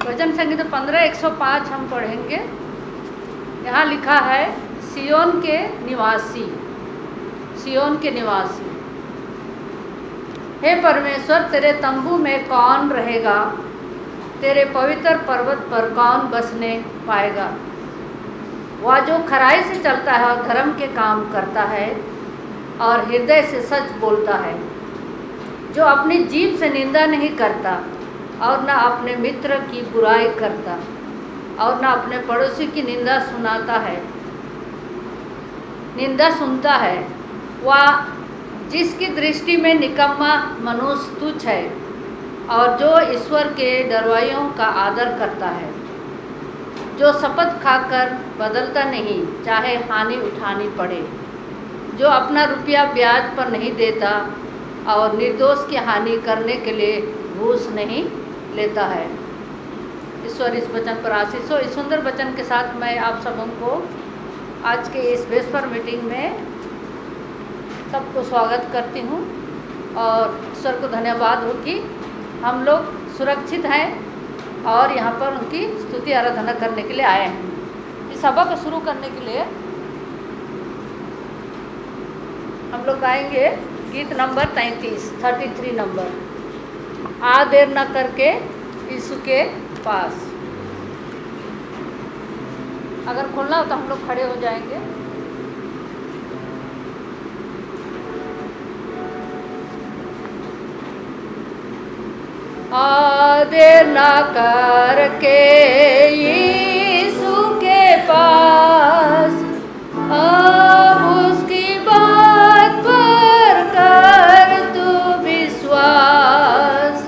भजन संगीत 15:105 हम पढ़ेंगे। यहाँ लिखा है, सियोन के निवासी, सियोन के निवासी। हे परमेश्वर, तेरे तंबू में कौन रहेगा? तेरे पवित्र पर्वत पर कौन बसने पाएगा? वह जो खराई से चलता है और धर्म के काम करता है और हृदय से सच बोलता है, जो अपनी जीभ से निंदा नहीं करता और न अपने मित्र की बुराई करता और न अपने पड़ोसी की निंदा सुनता है। वह जिसकी दृष्टि में निकम्मा मनुष्य तुच्छ है और जो ईश्वर के डरवाइयों का आदर करता है, जो शपथ खाकर बदलता नहीं चाहे हानि उठानी पड़े, जो अपना रुपया ब्याज पर नहीं देता और निर्दोष की हानि करने के लिए घूस नहीं लेता है। ईश्वर इस वचन पर आशीष हो। इस सुंदर वचन के साथ मैं आप सबों को आज के इस वेस्पर मीटिंग में सबको स्वागत करती हूँ और ईश्वर को धन्यवाद हो कि हम लोग सुरक्षित हैं और यहाँ पर उनकी स्तुति आराधना करने के लिए आए हैं। इस सभा को शुरू करने के लिए हम लोग गाएंगे गीत नंबर 33 नंबर, आ देर न करके यीशु के पास। अगर खोलना हो तो हम लोग खड़े हो जाएंगे। आ देर न करके यीशु के पास, अब उसकी बात पर कर तू विश्वास।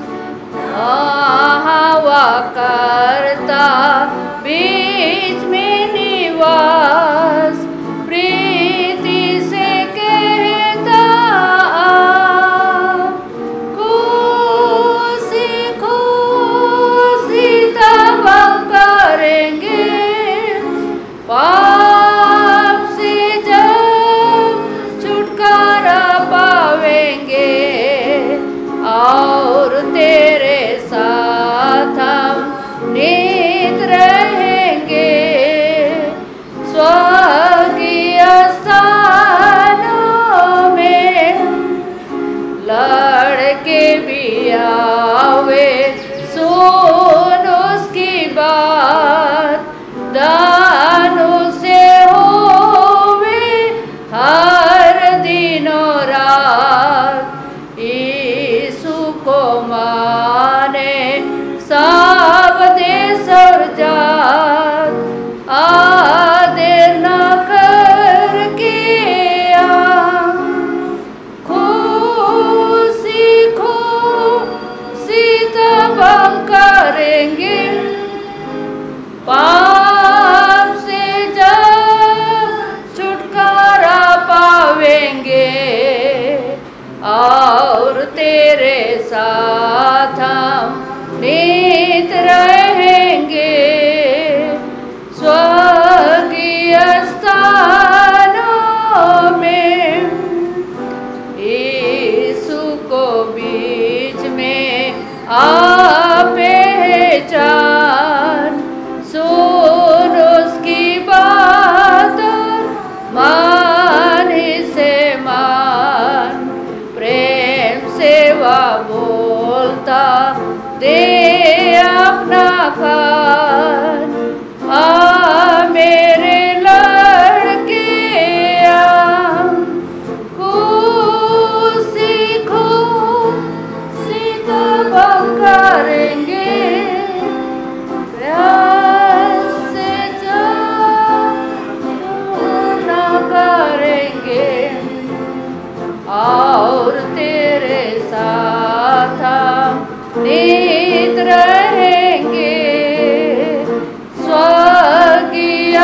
हवा करता बीच में निवास, प्रीति से कहता खुशी खुशी तब करेंगे, पाप से जब छुटकारा पावेंगे और तेरे साथ हम नित रहेंगे। स्वर्गीय स्थानों में लड़के भी आवे, सुन उसकी बात, दानों से होवे हर दिन और रात। यीशु को माने सब देश और जात, आ देर न करके आ, खुशी खुशी तब करेंगे, पाप से जब छुटकारा पावेंगे और तेरे साथ हम नित रहेंगे। स्वर्गीय स्थानों में यीशु को बीच में आ पहचान, सुन उसकी बात मान ही से मान, प्रेम से वह बोलता दे अपना कान। आ मेरे लड़के आ, खुशी खुशी तब करेंगे, प्यार से जब न करेंगे और तेरे साथ नित रहेंगे। स्वर्गीय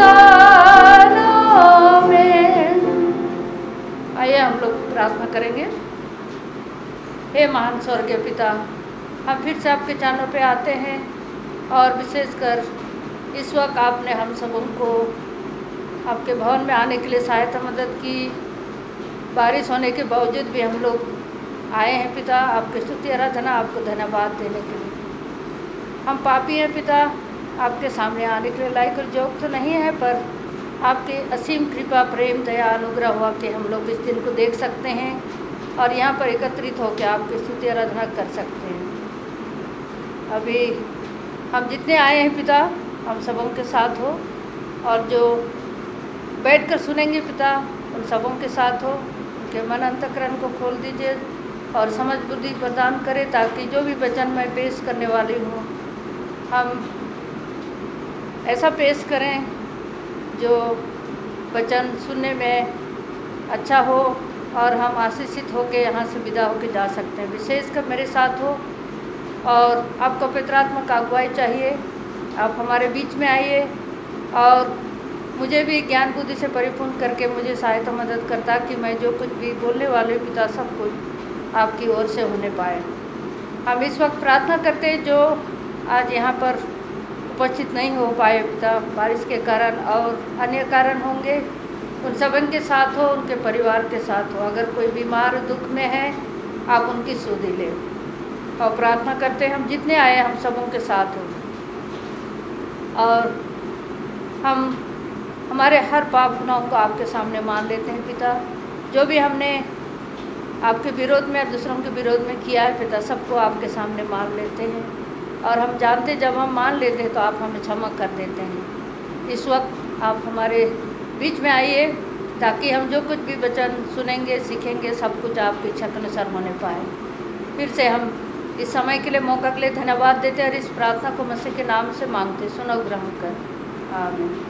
स्थानों में। आइए हम लोग प्रार्थना करेंगे। हे महान स्वर्गीय पिता, हम फिर से आपके चरणों पे आते हैं और विशेषकर इस वक्त आपने हम सबों को आपके भवन में आने के लिए सहायता मदद की। बारिश होने के बावजूद भी हम लोग आए हैं पिता, आपकी स्तुति आराधना, आपको धन्यवाद देने के लिए। हम पापी हैं पिता, आपके सामने आने के लिए लायक और योग्य तो नहीं है, पर आपकी असीम कृपा, प्रेम, दया, अनुग्रह हुआ कि हम लोग इस दिन को देख सकते हैं और यहाँ पर एकत्रित होकर आपकी स्तुति आराधना कर सकते हैं। अभी हम जितने आए हैं पिता, हम सबों के साथ हो, और जो बैठकर सुनेंगे पिता, उन सबों के साथ हो। उनके मन अंतःकरण को खोल दीजिए और समझ बुद्धि प्रदान करें, ताकि जो भी वचन मैं पेश करने वाली हूँ, हम ऐसा पेश करें जो वचन सुनने में अच्छा हो और हम आशीषित होकर यहाँ से विदा होकर जा सकते हैं। विशेषकर मेरे साथ हो, और आपको पवित्र आत्मा का अगुवाई चाहिए। आप हमारे बीच में आइए और मुझे भी ज्ञान बुद्धि से परिपूर्ण करके मुझे सहायता मदद करता, कि मैं जो कुछ भी बोलने वाले पिता, सब कुछ आपकी ओर से होने पाए। हम इस वक्त प्रार्थना करते हैं जो आज यहाँ पर उपस्थित नहीं हो पाए पिता, बारिश के कारण और अन्य कारण होंगे, उन सबन के साथ हो, उनके परिवार के साथ हो। अगर कोई बीमार दुख में है, आप उनकी सुधि लें। और प्रार्थना करते हैं हम जितने आए हम सबों के साथ हो, और हम हमारे हर पाप गुनाहों को आपके सामने मान लेते हैं पिता। जो भी हमने आपके विरोध में और दूसरों के विरोध में किया है पिता, सबको आपके सामने मान लेते हैं, और हम जानते जब हम मान लेते हैं तो आप हमें क्षमा कर देते हैं। इस वक्त आप हमारे बीच में आइए, ताकि हम जो कुछ भी वचन सुनेंगे, सीखेंगे, सब कुछ आपकी इच्छा के अनुसार होने पाए। फिर से हम इस समय के लिए, मौका के लिए धन्यवाद देते हैं, और इस प्रार्थना को मसीह के नाम से मांगते, सुनो ग्रहण कर, आमीन।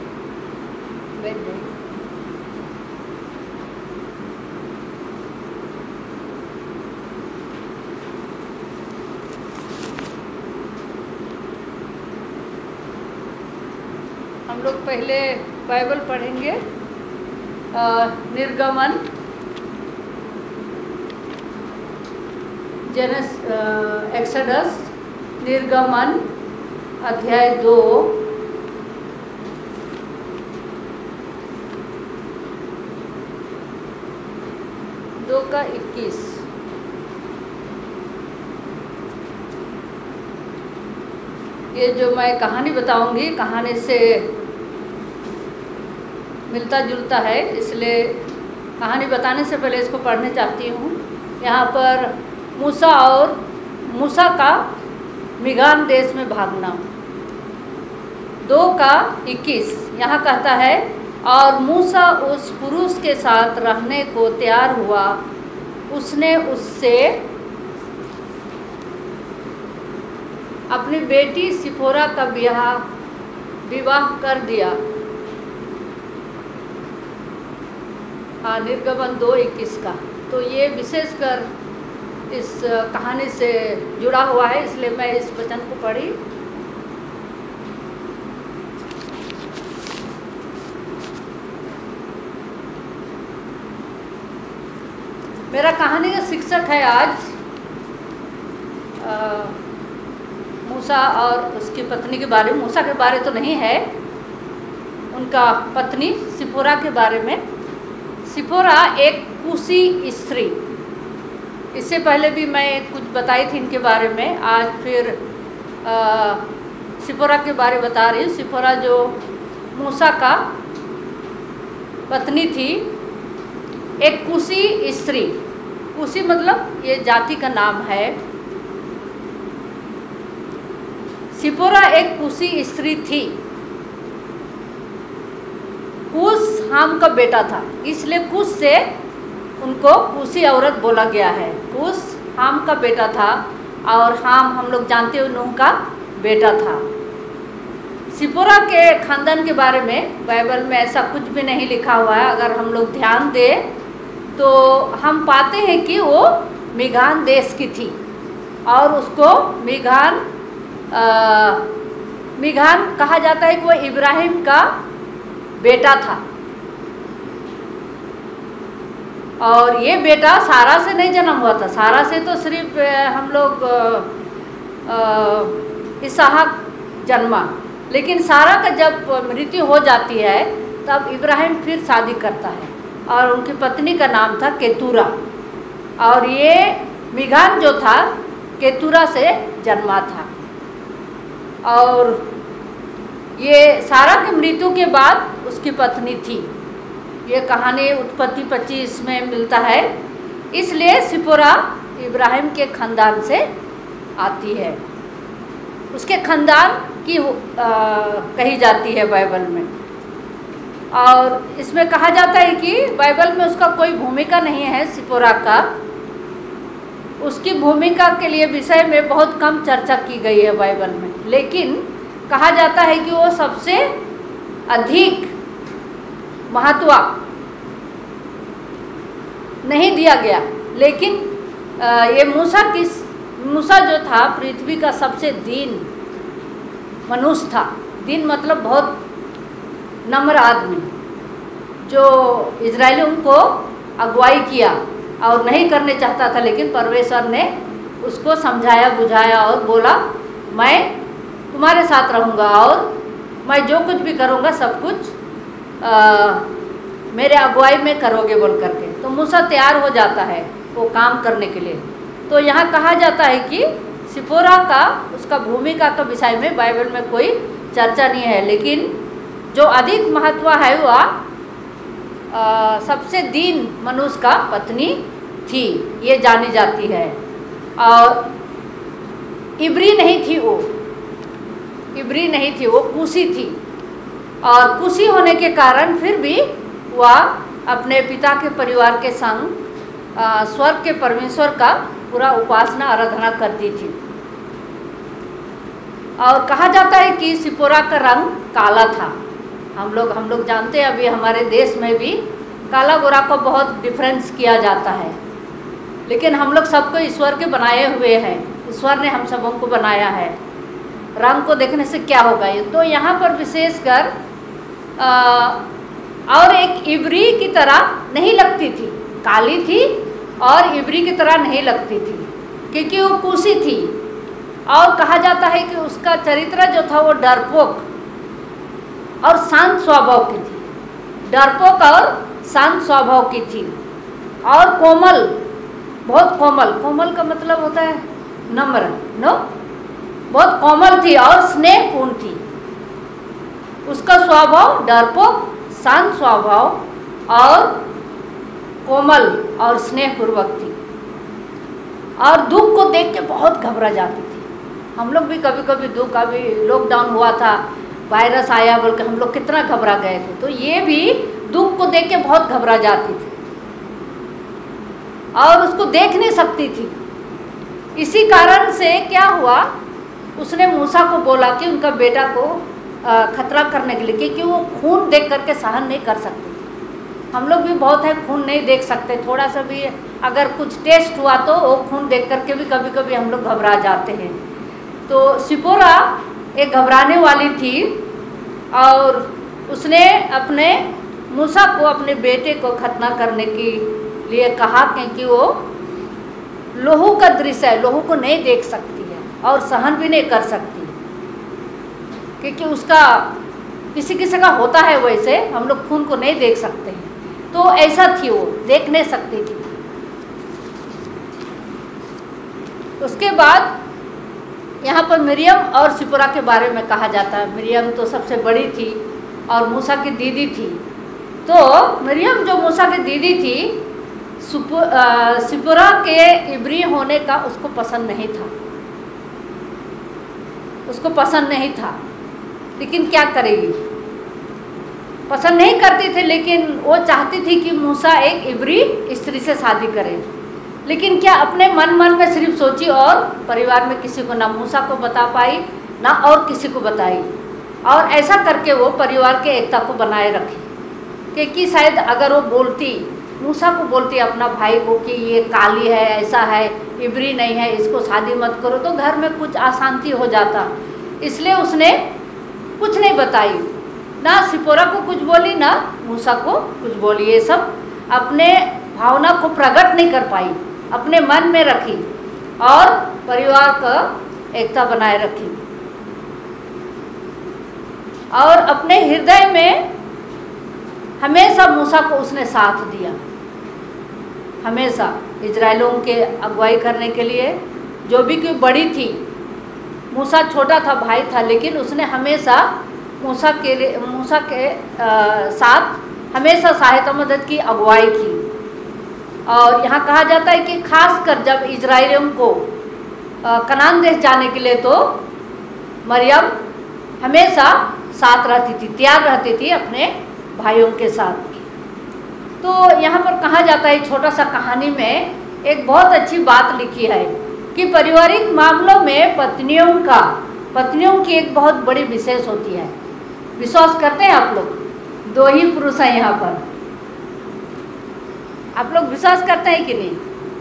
हम लोग पहले बाइबल पढ़ेंगे, निर्गमन, एक्सोडस, निर्गमन अध्याय 2 का 21। ये जो मैं कहानी बताऊंगी, कहानी से मिलता जुलता है, इसलिए कहानी बताने से पहले इसको पढ़ने चाहती हूँ। यहाँ पर मूसा का मिगान देश में भागना, 2 का 21 यहाँ कहता है, और मूसा उस पुरुष के साथ रहने को तैयार हुआ, उसने उससे अपनी बेटी सिपोरा का विवाह कर दिया। हाँ, निर्गमन 2:21 का। तो ये विशेषकर इस कहानी से जुड़ा हुआ है, इसलिए मैं इस वचन को पढ़ी। मेरा कहानी का शिक्षक है आज मूसा और उसकी पत्नी के बारे में। मूसा के बारे तो नहीं है, उनका पत्नी सिपोरा के बारे में। सिपोरा एक कूशी स्त्री, इससे पहले भी मैं कुछ बताई थी इनके बारे में। आज फिर सिपोरा के बारे बता रही हूँ। सिपोरा जो मूसा का पत्नी थी, एक कूशी स्त्री। कूशी मतलब ये जाति का नाम है। सिपोरा एक कूशी स्त्री थी। कूश हाम का बेटा था, इसलिए कूश से उनको कूशी औरत बोला गया है। कूश हाम का बेटा था, और हाम हम लोग जानते हैं नूह का बेटा था। सिपोरा के खानदान के बारे में बाइबल में ऐसा कुछ भी नहीं लिखा हुआ है। अगर हम लोग ध्यान दें तो हम पाते हैं कि वो मिघान देश की थी, और उसको मिघान कहा जाता है कि वो इब्राहिम का बेटा था। और ये बेटा सारा से नहीं जन्म हुआ था। सारा से तो सिर्फ हम लोग इसहाक जन्मा, लेकिन सारा का जब मृत्यु हो जाती है तब इब्राहिम फिर शादी करता है, और उनकी पत्नी का नाम था केतूरा। और ये मिघान जो था केतूरा से जन्मा था। और ये सारा की मृत्यु के बाद उसकी पत्नी थी। ये कहानी उत्पत्ति 25 में मिलता है। इसलिए सिपोरा इब्राहिम के खानदान से आती है, उसके खानदान की कही जाती है बाइबल में। और इसमें कहा जाता है कि बाइबल में उसका कोई भूमिका नहीं है सिपोरा का। उसकी भूमिका के लिए विषय में बहुत कम चर्चा की गई है बाइबल में, लेकिन कहा जाता है कि वो सबसे अधिक महत्व नहीं दिया गया। लेकिन ये मूसा जो था पृथ्वी का सबसे दीन मनुष्य था। दीन मतलब बहुत नम्र आदमी, जो इजरायलियों को अगुवाई किया और नहीं करने चाहता था, लेकिन परमेश्वर ने उसको समझाया बुझाया और बोला मैं तुम्हारे साथ रहूँगा और मैं जो कुछ भी करूँगा सब कुछ मेरे अगुवाई में करोगे बोल करके। तो मूसा तैयार हो जाता है वो काम करने के लिए। तो यहाँ कहा जाता है कि सिपोरा का उसका भूमिका का विषय में बाइबल में कोई चर्चा नहीं है, लेकिन जो अधिक महत्व है वह सबसे दीन मनुष्य का पत्नी थी, ये जानी जाती है। और इब्री नहीं थी वो, इब्री नहीं थी वो, कुशी थी। और कुशी होने के कारण फिर भी वह अपने पिता के परिवार के संग स्वर्ग के परमेश्वर का पूरा उपासना आराधना करती थी। और कहा जाता है कि सिपोरा का रंग काला था। हम लोग जानते हैं, अभी हमारे देश में भी काला गोरा को बहुत डिफरेंस किया जाता है, लेकिन हम लोग सबको ईश्वर के बनाए हुए हैं। ईश्वर ने हम सबों को बनाया है। रंग को देखने से क्या होगा ये। तो यहाँ पर विशेषकर और एक इब्री की तरह नहीं लगती थी, काली थी और इब्री की तरह नहीं लगती थी, क्योंकि वो कुशी थी। और कहा जाता है कि उसका चरित्र जो था वो डरपोक और शांत स्वभाव की थी। डरपोक और शांत स्वभाव की थी और कोमल, बहुत कोमल। कोमल का मतलब होता है नम्र, नो, बहुत कोमल थी और स्नेहपूर्ण थी। उसका स्वभाव डरपोक, शांत स्वभाव और कोमल और स्नेहपूर्वक थी। और दुख को देख के बहुत घबरा जाती थी। हम लोग भी कभी कभी दुख, अभी लॉकडाउन हुआ था, वायरस आया बोल के हम लोग कितना घबरा गए थे। तो ये भी दुख को देख के बहुत घबरा जाती थी और उसको देख नहीं सकती थी। इसी कारण से क्या हुआ, उसने मूसा को बोला कि उनका बेटा को खतरा करने के लिए, क्योंकि वो खून देख करके सहन नहीं कर सकती थी। हम लोग भी बहुत है, खून नहीं देख सकते। थोड़ा सा भी अगर कुछ टेस्ट हुआ तो वो खून देख करके भी कभी कभी हम लोग घबरा जाते हैं। तो सिपोरा एक घबराने वाली थी और उसने अपने मूसा को अपने बेटे को खतना करने के लिए कहा, क्योंकि वो लोहू का दृश्य है, लोहू को नहीं देख सकती है और सहन भी नहीं कर सकती, क्योंकि उसका किसी किसी का होता है वैसे, हम लोग खून को नहीं देख सकते हैं। तो ऐसा थी, वो देख नहीं सकती थी। उसके बाद यहाँ पर मिरियम और सिपोरा के बारे में कहा जाता है। मिरियम तो सबसे बड़ी थी और मूसा की दीदी थी। तो मिरियम जो मूसा की दीदी थी, सिपोरा के इब्री होने का उसको पसंद नहीं था, उसको पसंद नहीं था। लेकिन क्या करेगी, पसंद नहीं करती थी, लेकिन वो चाहती थी कि मूसा एक इब्री स्त्री से शादी करे। लेकिन क्या अपने मन में सिर्फ सोची और परिवार में किसी को, ना मूसा को बता पाई ना और किसी को बताई। और ऐसा करके वो परिवार के एकता को बनाए रखी, क्योंकि शायद अगर वो बोलती, मूसा को बोलती अपना भाई को कि ये काली है, ऐसा है, इब्री नहीं है, इसको शादी मत करो, तो घर में कुछ अशांति हो जाता। इसलिए उसने कुछ नहीं बताई, ना सिपोरा को कुछ बोली ना मूसा को कुछ बोली। ये सब अपने भावना को प्रकट नहीं कर पाई, अपने मन में रखी और परिवार का एकता बनाए रखी। और अपने हृदय में हमेशा मूसा को उसने साथ दिया, हमेशा इजराइलों के अगुवाई करने के लिए। जो भी कोई बड़ी थी मूसा छोटा था, भाई था, लेकिन उसने हमेशा मूसा के साथ हमेशा सहायता मदद की, अगुवाई की। और यहाँ कहा जाता है कि खासकर जब इजराइलियों को कनान देश जाने के लिए, तो मरियम हमेशा साथ रहती थी, तैयार रहती थी अपने भाइयों के साथ। तो यहाँ पर कहा जाता है, छोटा सा कहानी में एक बहुत अच्छी बात लिखी है कि पारिवारिक मामलों में पत्नियों की एक बहुत बड़ी विशेष होती है। विश्वास करते हैं आप लोग? 2 ही पुरुष हैं यहाँ पर, आप लोग विश्वास करते हैं कि नहीं?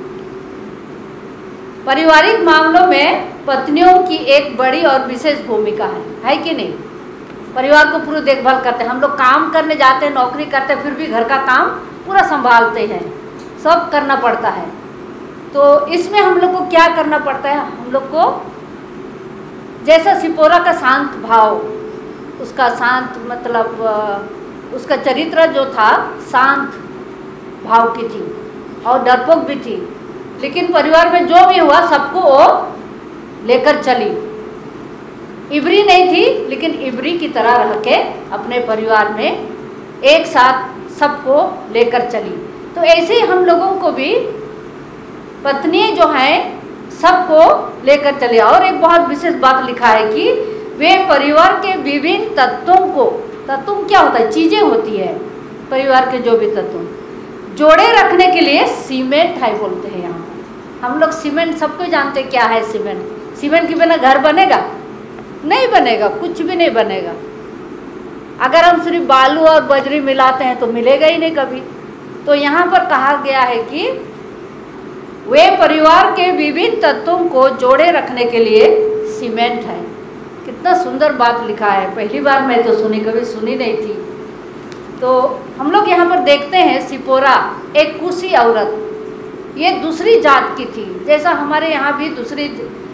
पारिवारिक मामलों में पत्नियों की एक बड़ी और विशेष भूमिका है कि नहीं? परिवार को पूरी देखभाल करते हैं। हम लोग काम करने जाते हैं, नौकरी करते हैं, फिर भी घर का काम पूरा संभालते हैं, सब करना पड़ता है। तो इसमें हम लोग को क्या करना पड़ता है? हम लोग को जैसा सिपोरा का शांत भाव, उसका शांत मतलब उसका चरित्र जो था शांत भाव की थी और डरपोक भी थी, लेकिन परिवार में जो भी हुआ सबको वो लेकर चली। इब्री नहीं थी, लेकिन इब्री की तरह रह के अपने परिवार में एक साथ सबको लेकर चली। तो ऐसे ही हम लोगों को भी पत्नी जो हैं सबको लेकर चले। और एक बहुत विशेष बात लिखा है कि वे परिवार के विभिन्न तत्वों क्या होता है? चीज़ें होती है परिवार के, जो भी तत्व जोड़े रखने के लिए सीमेंट है बोलते हैं। यहाँ हम लोग सीमेंट सबको जानते हैं क्या है सीमेंट। सीमेंट के बिना घर बनेगा? नहीं बनेगा, कुछ भी नहीं बनेगा। अगर हम सिर्फ बालू और बजरी मिलाते हैं तो मिलेगा ही नहीं कभी। तो यहाँ पर कहा गया है कि वे परिवार के विभिन्न तत्वों को जोड़े रखने के लिए सीमेंट है। कितना सुंदर बात लिखा है, पहली बार मैं तो सुनी, कभी सुनी नहीं थी। तो हम लोग यहाँ पर देखते हैं सिपोरा एक कुशी औरत, ये दूसरी जात की थी। जैसा हमारे यहाँ भी दूसरी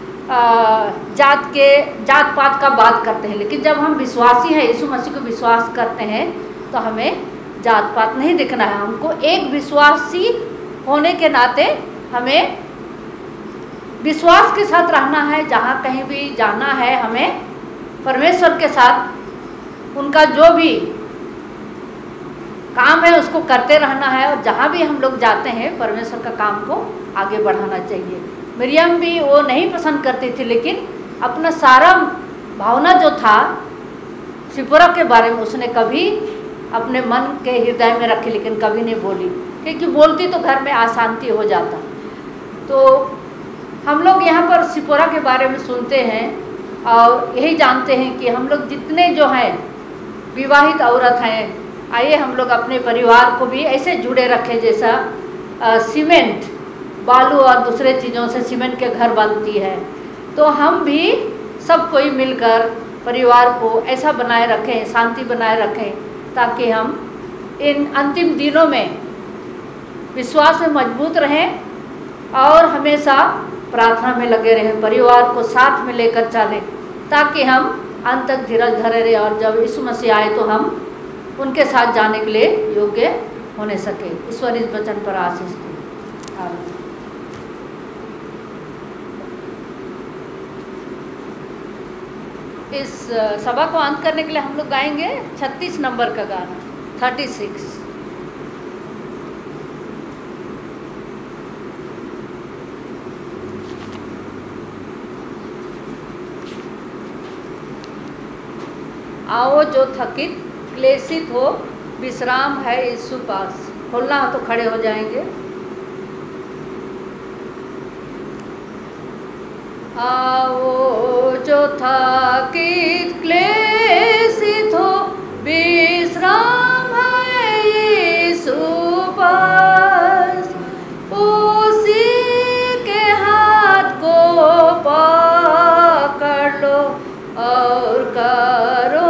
जात पात का बात करते हैं, लेकिन जब हम विश्वासी हैं, यीशु मसीह को विश्वास करते हैं, तो हमें जात पात नहीं देखना है। हमको एक विश्वासी होने के नाते हमें विश्वास के साथ रहना है। जहाँ कहीं भी जाना है, हमें परमेश्वर के साथ उनका जो भी काम है उसको करते रहना है। और जहाँ भी हम लोग जाते हैं, परमेश्वर का काम को आगे बढ़ाना चाहिए। मरियम भी वो नहीं पसंद करती थी, लेकिन अपना सारा भावना जो था सिपोरा के बारे में उसने कभी अपने मन के हृदय में रखी, लेकिन कभी नहीं बोली, क्योंकि बोलती तो घर में अशांति हो जाता। तो हम लोग यहाँ पर सिपोरा के बारे में सुनते हैं और यही जानते हैं कि हम लोग जितने जो हैं विवाहित औरत हैं, आइए हम लोग अपने परिवार को भी ऐसे जुड़े रखें जैसा सीमेंट बालू और दूसरे चीज़ों से सीमेंट के घर बनती है। तो हम भी सब कोई मिलकर परिवार को ऐसा बनाए रखें, शांति बनाए रखें, ताकि हम इन अंतिम दिनों में विश्वास में मजबूत रहें और हमेशा प्रार्थना में लगे रहें, परिवार को साथ में लेकर चलें, ताकि हम अंत तक धीरज धरे रहें और जब यीशु मसीह आए तो हम उनके साथ जाने के लिए योग्य होने सके। ईश्वर इस वचन पर आशीष दे। आमीन। इस सभा को अंत करने के लिए हम लोग गाएंगे 36 नंबर का गाना, 36। आओ जो थकित क्लेशित हो, विश्राम है यीशु पास। खोलना हो तो खड़े हो जाएंगे। आओ जो थकित क्लेशित हो, विश्राम है यीशु पास। उसी के हाथ को पकड़ लो और करो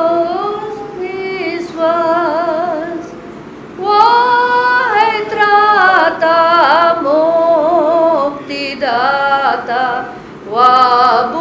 विश्वास। वो है त्राता मुक्तिदाता, वाबु